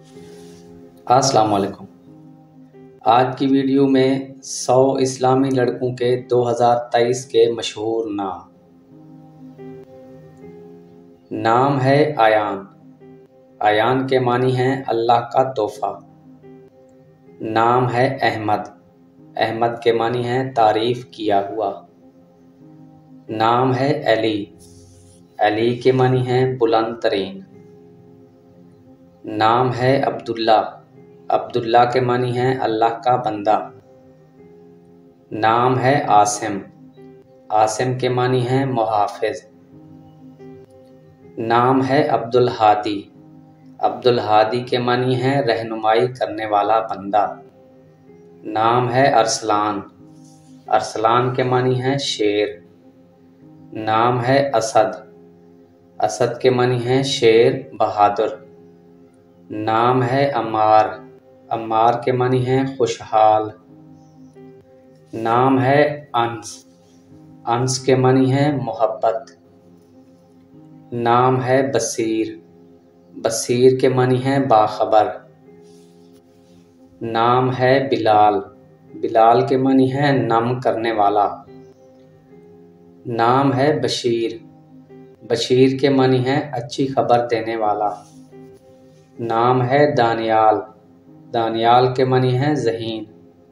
अस्सलाम वालेकुम। आज की वीडियो में 100 इस्लामी लड़कों के 2023 के मशहूर नाम। नाम है आयान। आयान के मानी हैं अल्लाह का तोहफा। नाम है अहमद। अहमद के मानी हैं तारीफ किया हुआ। नाम है अली। अली के मानी हैं बुलंद तरीन। नाम है अब्दुल्ला। अब्दुल्ला के मानी हैं अल्लाह का बंदा। नाम है आसिम। आसिम के मानी हैं मुहाफिज। नाम है अब्दुल हादी। अब्दुल हादी के मानी हैं रहनुमाई करने वाला बंदा। नाम है अरसलान। अरसलान के मानी हैं शेर। नाम है असद। असद के मानी हैं शेर बहादुर। नाम है अम्मार। अम्मार के मानी हैं खुशहाल। नाम है अंस। अंस के मानी हैं मोहब्बत। नाम है बसीर। बसीर के मानी हैं बाखबर। नाम है बिलाल। बिलाल के मानी हैं नम करने वाला। नाम है बशीर। बशीर के मानी हैं अच्छी खबर देने वाला। नाम है दानियाल। दानियाल के मानी हैं ज़हीन।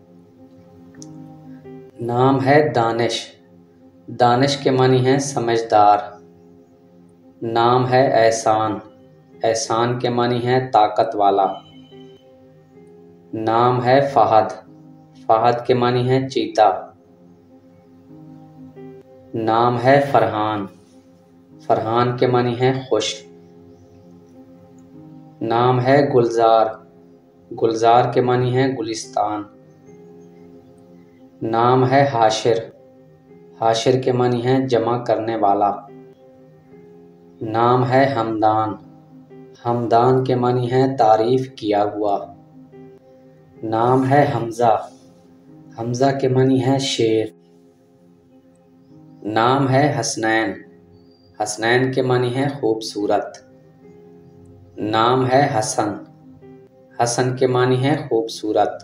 नाम है दानिश। दानिश के मानी हैं समझदार। नाम है एहसान। एहसान के मानी हैं ताकत वाला। नाम है फहद। फहद के मानी हैं चीता। नाम है फरहान। फरहान के मानी हैं खुश। नाम है गुलजार। गुलजार के मानी हैं गुलिस्तान। नाम है हाशिर। हाशिर के मानी हैं जमा करने वाला। नाम है हमदान। हमदान के मानी हैं तारीफ किया हुआ। नाम है हमज़ा। हमज़ा के मानी हैं शेर। नाम है हसनैन। हसनैन के मानी हैं खूबसूरत। नाम है हसन। हसन के मानी हैं खूबसूरत।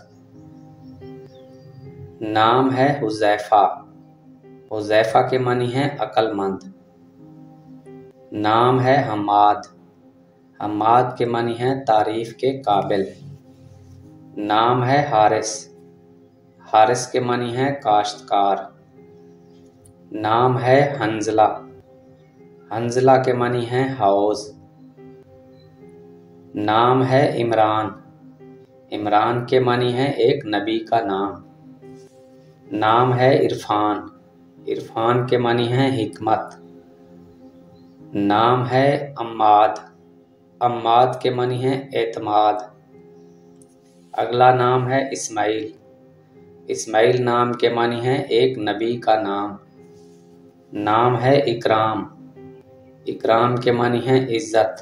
नाम है हुज़ैफ़ा। हुज़ैफ़ा के मानी हैं अक्लमंद। नाम है हम्माद। हम्माद के मानी हैं तारीफ के काबिल। नाम है हारिस। हारिस के मानी हैं काश्तकार। नाम है हंज़ला। हंज़ला के मानी हैं हौज़। नाम है इमरान। इमरान के मानी हैं एक नबी का नाम। नाम है इरफान। इरफान के मानी हैं हिकमत। नाम है अम्माद। अम्माद के मानी हैं एतमाद। अगला नाम है इस्माइल। इस्माइल नाम के मानी हैं एक नबी का नाम। नाम है इकराम। इकराम के मानी हैं इज़्ज़त।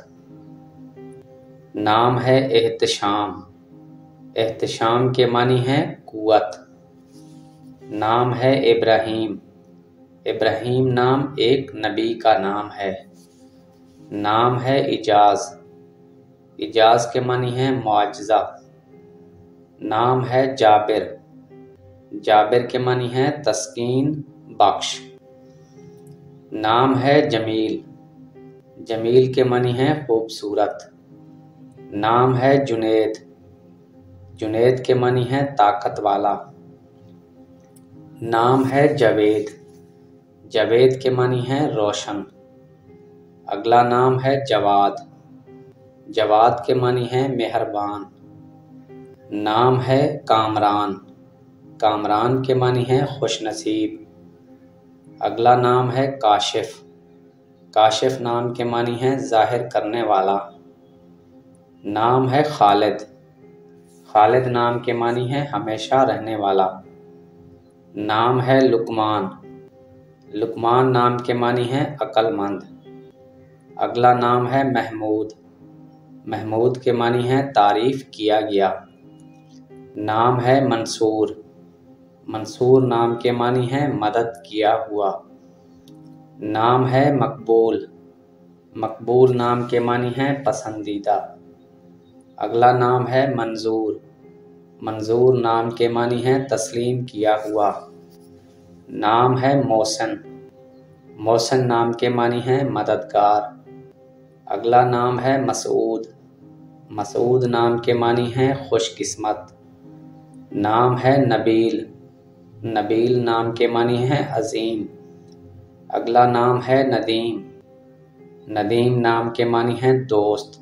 नाम है एहतशाम। एहतशाम के मानी हैं कुव्वत। नाम है इब्राहीम। इब्राहीम नाम एक नबी का नाम है। नाम है इजाज़। इजाज़ के मानी हैं मुआजिज़ा। नाम है जाबिर। जाबिर के मानी हैं तस्कीन बख्श। नाम है जमील। जमील के मानी हैं खूबसूरत। नाम है जुनैद। जुनैद के मानी हैं ताकत वाला। नाम है जावेद। जावेद के मानी हैं रोशन। अगला नाम है जवाद। जवाद के मानी हैं मेहरबान। नाम है कामरान। कामरान के मानी हैं खुशनसीब। अगला नाम है काशिफ। काशिफ नाम के मानी हैं जाहिर करने वाला। नाम है खालिद। खालिद नाम के मानी हैं हमेशा रहने वाला। नाम है लुकमान। लुकमान नाम के मानी हैं अक्लमंद। अगला नाम है महमूद। महमूद के मानी हैं तारीफ किया गया। नाम है मंसूर। मंसूर नाम के मानी हैं मदद किया हुआ। नाम है मकबूल। मकबूल नाम के मानी हैं पसंदीदा। अगला नाम है मंजूर। मंजूर नाम के मानी है तस्लीम किया हुआ। नाम है मोहसिन। मोहसिन नाम के मानी है मददगार। अगला नाम है मसूद। मसूद नाम के मानी है खुशकिस्मत। नाम है नबील। नबील नाम के मानी है अजीम। अगला नाम है नदीम। नदीम नाम के मानी है दोस्त।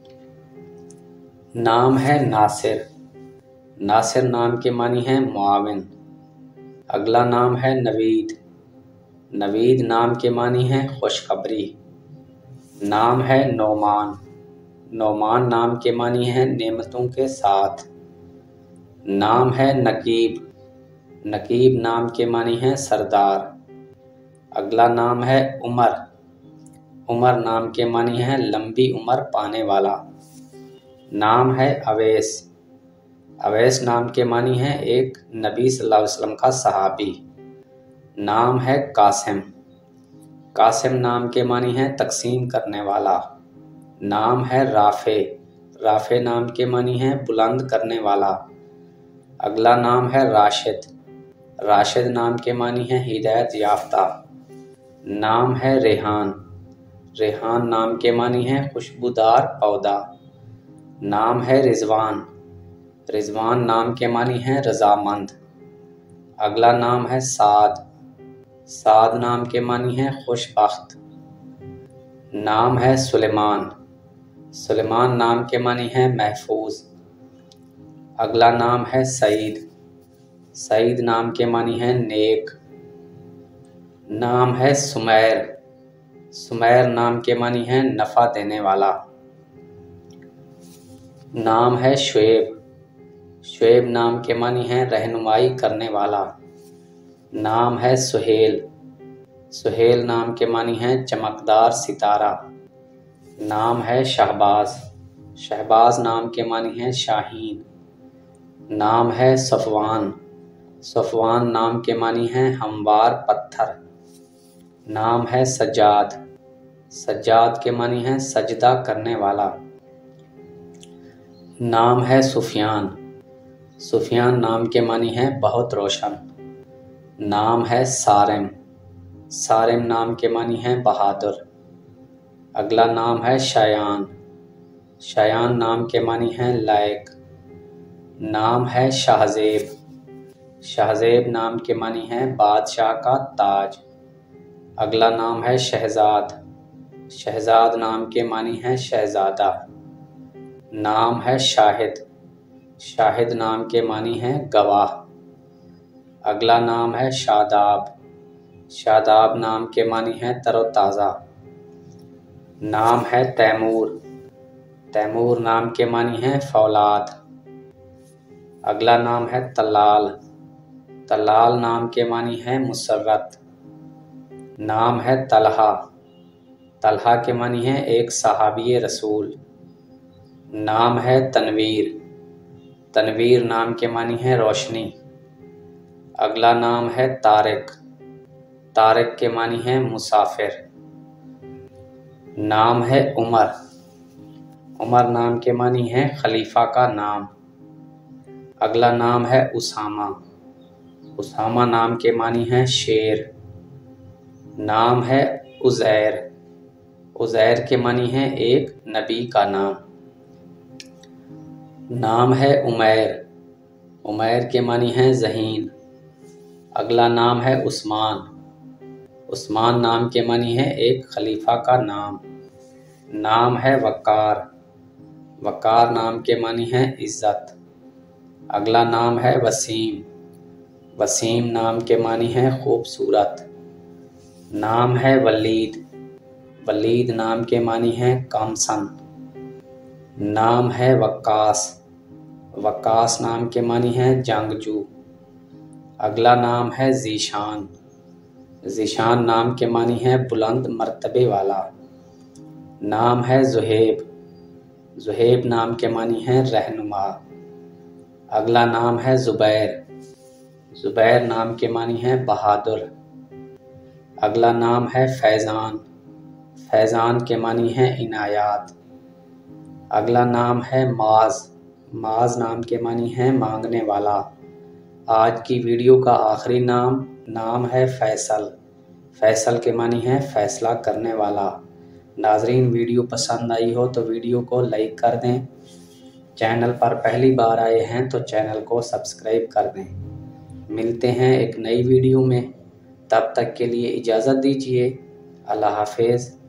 नाम है नासिर। नासिर नाम के मानी है मुआविन। अगला नाम है नवीद। नवीद नाम के मानी है खुशखबरी। नाम है नोमान। नोमान नाम के मानी है नेमतों के साथ। नाम है नकीब। नकीब नाम के मानी है सरदार। अगला नाम है उमर। उमर नाम के मानी है लंबी उम्र पाने वाला। नाम है अवैस। अवैस नाम के मानी है एक नबी सल्लल्लाहु अलैहि वसल्लम का सहाबी। नाम है कासिम। कासिम नाम के मानी है तकसीम करने वाला। नाम है राफे। राफे नाम के मानी है बुलंद करने वाला। अगला नाम है राशिद। राशिद नाम के मानी है हिदायत याफ्ता। नाम है रेहान। रेहान नाम के मानी है खुशबूदार पौधा। नाम है रिजवान। रिजवान नाम के मानी है रजामंद। अगला नाम है साद। साद नाम के मानी है खुशबख्त। नाम है सुलेमान। सुलेमान नाम के मानी है महफूज। अगला नाम है सईद। सईद नाम के मानी है नेक। नाम है सुमैर। सुमैर नाम के मानी है नफ़ा देने वाला। नाम है शुएब। शुएब नाम के मानी है रहनुमाई करने वाला। नाम है सुहेल। सुहेल नाम के मानी है चमकदार सितारा। नाम है शहबाज। शहबाज नाम के मानी है शाहीन। नाम है सफ़वान। सफ़वान नाम के मानी है हमवार पत्थर। नाम है सज्जाद। सज्जाद के मानी है सजदा करने वाला। नाम है सुफियान। सुफियान नाम के मानी है बहुत रोशन। नाम है सारिम। सारिम नाम के मानी है बहादुर। अगला नाम है शयान। शयान नाम के मानी है लायक। नाम है शाहजेब। शाहजेब नाम के मानी है बादशाह का ताज। अगला नाम है शहजाद। शहजाद नाम के मानी है शहजादा। नाम है शाहिद। शाहिद नाम के मानी है गवाह। अगला नाम है शादाब। शादाब नाम के मानी है तरोताज़ा। नाम है तैमूर। तैमूर नाम के मानी है फौलाद। अगला नाम है तलाल। तलाल नाम के मानी है मुसर्रत। नाम है तलहा। तलहा के मानी है एक सहाबी रसूल। नाम है तनवीर। तनवीर नाम के मानी है रोशनी। अगला नाम है तारिक। तारिक के मानी है मुसाफिर। नाम है उमर। उमर नाम के मानी है खलीफा का नाम। अगला नाम है उसामा। उसामा नाम के मानी है शेर। नाम है उज़ैर। उज़ैर के मानी है एक नबी का नाम। नाम है उमैर। उमैर के मानी है ज़हीन। अगला नाम है उस्मान। उस्मान नाम के मानी है एक खलीफा का नाम। नाम है वक़ार। वक़ार नाम के मानी है इज़्ज़त। अगला नाम है वसीम। वसीम नाम के मानी है खूबसूरत। नाम है वलीद। वलीद नाम के मानी है कामसन। नाम है वक्कास। वक्कास नाम के मानी है जंगजू। अगला नाम है ज़ीशान। ज़ीशान नाम के मानी है बुलंद मर्तबे वाला। नाम है ज़ुहेब। ज़ुहेब नाम के मानी है रहनुमा। अगला नाम है ज़ुबैर। ज़ुबैर नाम के मानी है बहादुर। अगला नाम है फैज़ान। फैज़ान के मानी है इनायात। अगला नाम है माज। माज नाम के मानी है मांगने वाला। आज की वीडियो का आखिरी नाम है फैसल। फैसल के मानी है फैसला करने वाला। नाजरीन, वीडियो पसंद आई हो तो वीडियो को लाइक कर दें। चैनल पर पहली बार आए हैं तो चैनल को सब्सक्राइब कर दें। मिलते हैं एक नई वीडियो में, तब तक के लिए इजाज़त दीजिए। अल्लाह हाफिज़।